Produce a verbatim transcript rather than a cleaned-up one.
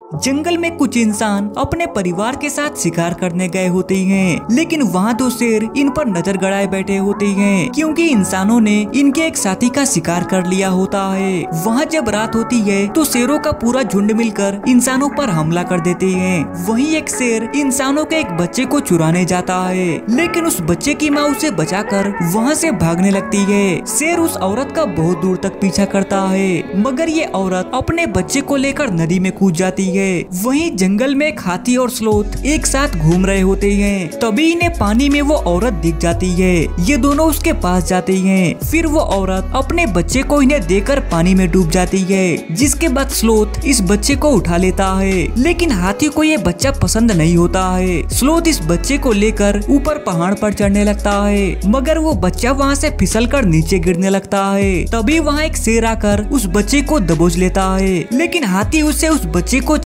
जंगल में कुछ इंसान अपने परिवार के साथ शिकार करने गए होते हैं, लेकिन वहाँ दो शेर इन पर नजर गड़ाए बैठे होते हैं क्योंकि इंसानों ने इनके एक साथी का शिकार कर लिया होता है। वहाँ जब रात होती है तो शेरों का पूरा झुंड मिलकर इंसानों पर हमला कर देते हैं। वहीं एक शेर इंसानों के एक बच्चे को चुराने जाता है, लेकिन उस बच्चे की माँ उसे बचाकर वहाँ से भागने लगती है। शेर उस औरत का बहुत दूर तक पीछा करता है, मगर ये औरत अपने बच्चे को लेकर नदी में कूद जाती है। वहीं जंगल में एक हाथी और स्लोथ एक साथ घूम रहे होते हैं। तभी इन्हें पानी में वो औरत दिख जाती है। ये दोनों उसके पास जाते हैं। फिर वो औरत अपने बच्चे को इन्हें देकर पानी में डूब जाती है, जिसके बाद स्लोथ इस बच्चे को उठा लेता है। लेकिन हाथी को ये बच्चा पसंद नहीं होता है। स्लोथ इस बच्चे को लेकर ऊपर पहाड़ पर चढ़ने लगता है, मगर वो बच्चा वहाँ से फिसल कर नीचे गिरने लगता है। तभी वहाँ एक शेर आकर उस बच्चे को दबोच लेता है, लेकिन हाथी उससे उस बच्चे को